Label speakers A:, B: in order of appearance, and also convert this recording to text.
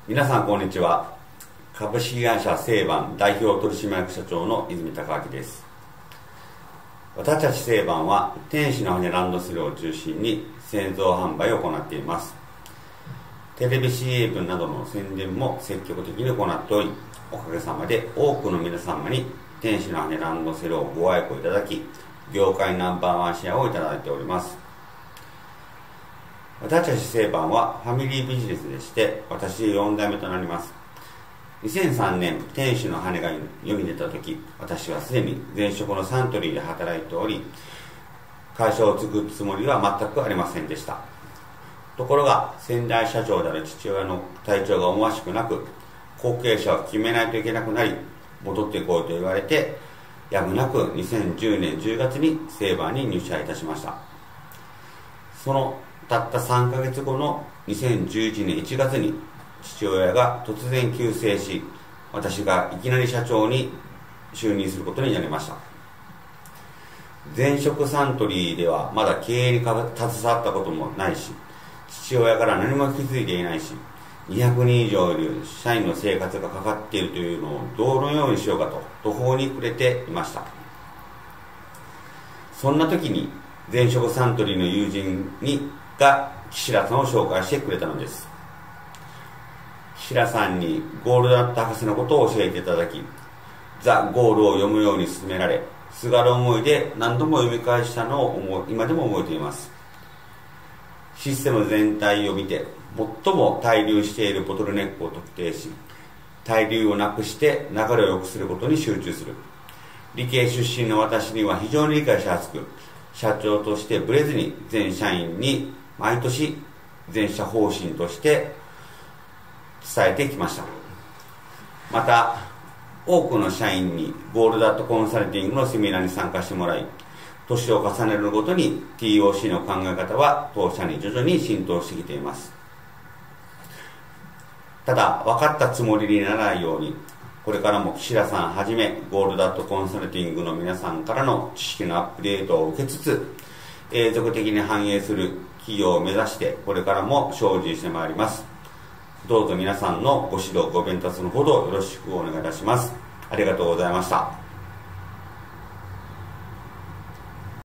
A: 皆さんこんにちは。株式会社セイバン代表取締役社長の泉孝明です。私たちセイバンは天使の羽ランドセルを中心に製造販売を行っています。テレビ CM などの宣伝も積極的に行っており、おかげさまで多くの皆様に天使の羽ランドセルをご愛顧いただき、業界ナンバーワンシェアをいただいております。私たちセイバンはファミリービジネスでして、私4代目となります。2003年、天使の羽が世に出た時、私はすでに前職のサントリーで働いており、会社を継ぐつもりは全くありませんでした。ところが、先代社長である父親の体調が思わしくなく、後継者を決めないといけなくなり、戻ってこいと言われて、やむなく2010年10月にセイバンに入社いたしました。そのたった3ヶ月後の2011年1月に父親が突然急逝し、私がいきなり社長に就任することになりました。前職サントリーではまだ経営に携わったこともないし、父親から何も引き継いでいないし、200人以上いる社員の生活がかかっているというのをどのようにしようかと途方に暮れていました。そんな時に前職サントリーの友人が岸田さんを紹介してくれたのです。岸田さんにゴールドナット博士のことを教えていただき、ザ・ゴールを読むように勧められ、すがる思いで何度も読み返したのを今でも覚えています。システム全体を見て、最も滞留しているボトルネックを特定し、滞留をなくして流れを良くすることに集中する。理系出身の私には非常に理解しやすく、社長としてブレずに全社員に毎年全社方針として伝えてきました。また、多くの社員にゴールドナットコンサルティングのセミナーに参加してもらい、年を重ねるごとに TOC の考え方は当社に徐々に浸透してきています。ただ、分かったつもりにならないように、これからも岸田さんはじめゴールドナットコンサルティングの皆さんからの知識のアップデートを受けつつ、永続的に繁栄する企業を目指してこれからも精進してまいります。どうぞ皆さんのご指導ご鞭撻のほどよろしくお願いいたします。ありがとうございました。